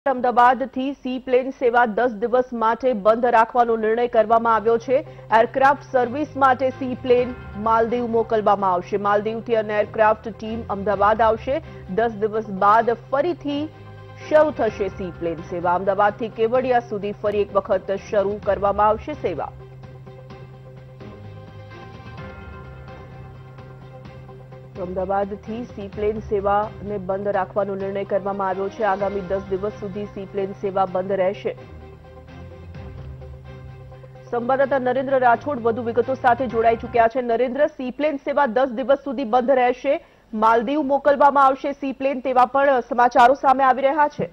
અમદાવાદથી sea plane સેવા 10 દિવસ માટે બંધ રાખવાનો નિર્ણય કરવામાં આવ્યો છે। એરક્રાફ્ટ સર્વિસ માટે સી પ્લેન માલદીવ મોકલવામાં આવશે। માલદીવથી અને એરક્રાફ્ટ ટીમ અમદાવાદ આવશે। 10 દિવસ બાદ ફરીથી શરૂ થશે સી પ્લેન સેવા। અમદાવાદથી કેવડિયા સુધી ફરી એક વખત શરૂ કરવામાં આવશે સેવા। અમદાવાદથી સી પ્લેન સેવાને બંધ રાખવાનો નિર્ણય કરવામાં આવ્યો છે। આગામી 10 દિવસ સુધી સી પ્લેન સેવા બંધ રહેશે। સંવાદદાતા નરેન્દ્ર રાઠોડ વધુ વિગતો સાથે જોડાઈ ચૂક્યા છે। નરેન્દ્ર, સી પ્લેન સેવા 10 દિવસ સુધી બંધ રહેશે, માલદીવ મોકલવામાં આવશે સી પ્લેન, તેવા પણ સમાચારો સામે આવી રહ્યા છે।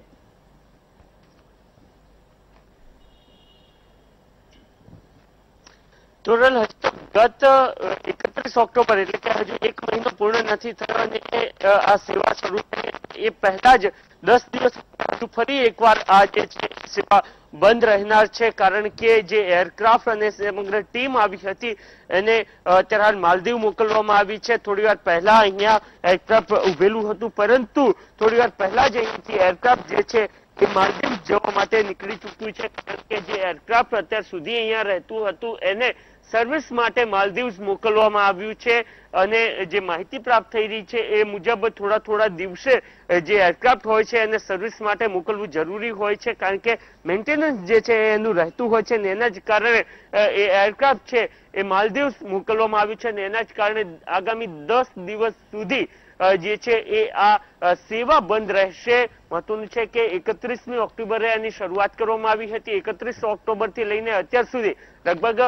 તોરલ ગત 31 ઓક્ટોબર એટલે કે હજુ 1 મહિનો પૂર્ણ નથી થયો અને આ સેવા શરૂ થઈ એ પહેલા જ 10 દિવસ ફરી એકવાર આ જે છે સેવા બંધ રહેનાર છે, કારણ કે જે એરક્રાફ્ટ અને સમગ્ર ટીમ આવી હતી એને અત્યારે હાલ માલદીવ મોકલવામાં આવી છે। થોડી વાર પહેલા અહીંયા એરક્રાફ્ટ ઉભેલું હતું, પરંતુ થોડી વાર પહેલા જ અહીંથી એરક્રાફ્ટ જે છે એ માલદીવ જવા માટે નીકળી ચૂક્યું છે, કારણ કે જે એરક્રાફ્ટ અત્યાર સુધી અહીંયા રહેતું હતું એને સર્વિસ માટે માલદીવ મોકલવામાં આવ્યું છે। અને જે માહિતી પ્રાપ્ત થઈ રહી છે એ મુજબ થોડા દિવસે જે એરક્રાફ્ટ હોય છે એને સર્વિસ માટે મોકલવું જરૂરી હોય છે, કારણ કે મેન્ટેનન્સ જે છે એનું રહેતું હોય છે ને એના જ કારણે એ એરક્રાફ્ટ છે એ માલદીવ મોકલવામાં આવ્યું છે અને એના જ કારણે આગામી 10 દિવસ સુધી જે છે એ આ સેવા બંધ રહેશે। મહત્વનું છે કે 31મી ઓક્ટોબરે આની શરૂઆત કરવામાં આવી હતી। 31 ઓક્ટોબરથી લઈને અત્યાર સુધી લગભગ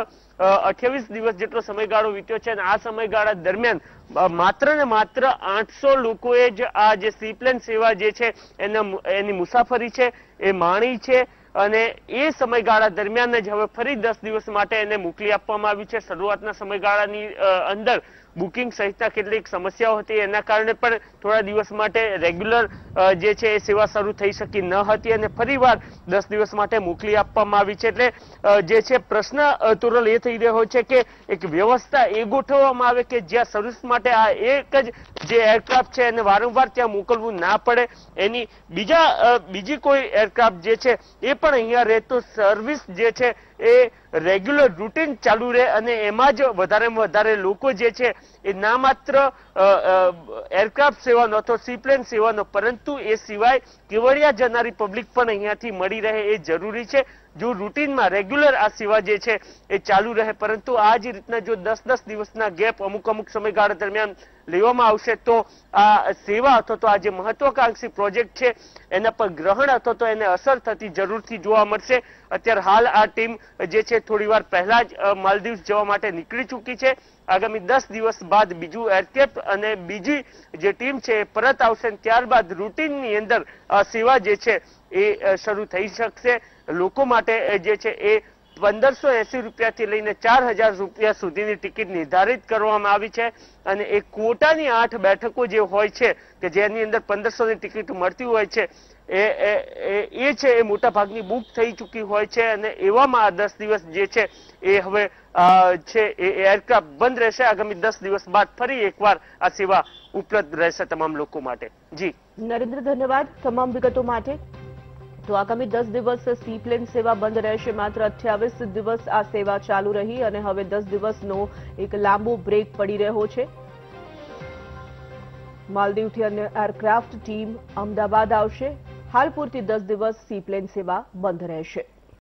28 દિવસ જેટલો સમયગાળો વીત્યો છે અને આ સમયગાળા દરમિયાન માત્ર ને માત્ર 800 લોકોએ જ આ જે સી પ્લેન સેવા જે છે એની મુસાફરી છે એ માણી છે અને એ સમયગાળા દરમિયાન જ હવે ફરી 10 દિવસ માટે એને મોકલી આપવામાં આવી છે। શરૂઆતના સમયગાળાની અંદર બુકિંગ સહિતના કેટલીક સમસ્યાઓ હતી, એના કારણે પણ થોડા દિવસ માટે રેગ્યુલર જે છે એ સેવા શરૂ થઈ શકી ન હતી અને ફરીવાર 10 દિવસ માટે મોકલી આપવામાં આવી છે। એટલે જે છે પ્રશ્ન તોરલ એ થઈ રહ્યો છે કે એક વ્યવસ્થા એ ગોઠવવામાં આવે કે જ્યાં સર્વિસ માટે આ એક જ જે એરક્રાફ્ટ છે એને વારંવાર ત્યાં મોકલવું ના પડે, એની બીજી કોઈ એરક્રાફ્ટ જે છે એ પણ અહીંયા રહેતો સર્વિસ જે છે એ રેગ્યુલર રૂટીન ચાલુ રહે અને એમાં જ વધારેમાં વધારે લોકો જે છે એ ના માત્ર એરક્રાફ્ટ સેવાનો અથવા સી પ્લેન સેવાનો પરંતુ એ સિવાય કેવડિયા જનારી પબ્લિક પણ અહીંયાથી મળી રહે એ જરૂરી છે। જો રૂટીનમાં રેગ્યુલર આ સેવા જે છે એ ચાલુ રહે, પરંતુ આ જ રીતના જો 10-10 દિવસના ગેપ અમુક સમયગાળા દરમિયાન લેવામાં આવશે તો આ સેવા અથવા તો આ જે મહત્વાકાંક્ષી પ્રોજેક્ટ છે એના પર ગ્રહણ અથવા તો એને અસર થતી જરૂરથી જોવા મળશે। અત્યારે હાલ આ ટીમ જે છે થોડી વાર પહેલા જ માલદીવ જવા માટે નીકળી ચૂકી છે। આગામી 10 દિવસ બાદ બીજું એરક્રાફ્ટ અને બીજી જે ટીમ છે એ પરત આવશે, ત્યારબાદ રૂટીનની અંદર આ સેવા જે છે એ શરૂ થઈ શકશે। લોકો માટે જે છે એ 1580 રૂપિયાથી લઈને 4000 રૂપિયા સુધીની ટિકિટ નિર્ધારિત કરવામાં આવી છે અને એ કોટાની 8 બેઠકો જે હોય છે કે જેની અંદર 1500ની ટિકિટ મળતી હોય છે એ છે એ મોટા ભાગની બુક થઈ ચૂકી હોય છે અને એવામાં આ 10 દિવસ જે છે એ હવે છે એ એરક્રાફ્ટ બંધ રહેશે। આગામી 10 દિવસ બાદ ફરી એકવાર આ સેવા ઉપલબ્ધ રહેશે તમામ લોકો માટે। જી નરેન્દ્ર, ધન્યવાદ તમામ વિગતો માટે। તો આગામી 10 દિવસ સી પ્લેન સેવા બંધ રહેશે। માત્ર 28 દિવસ આ સેવા ચાલુ રહી અને હવે 10 દિવસનો એક લાંબો બ્રેક પડી રહ્યો છે। માલદીવથી અને એરક્રાફ્ટ ટીમ અમદાવાદ આવશે। હાલ પૂરતી 10 દિવસ સી પ્લેન સેવા બંધ રહેશે।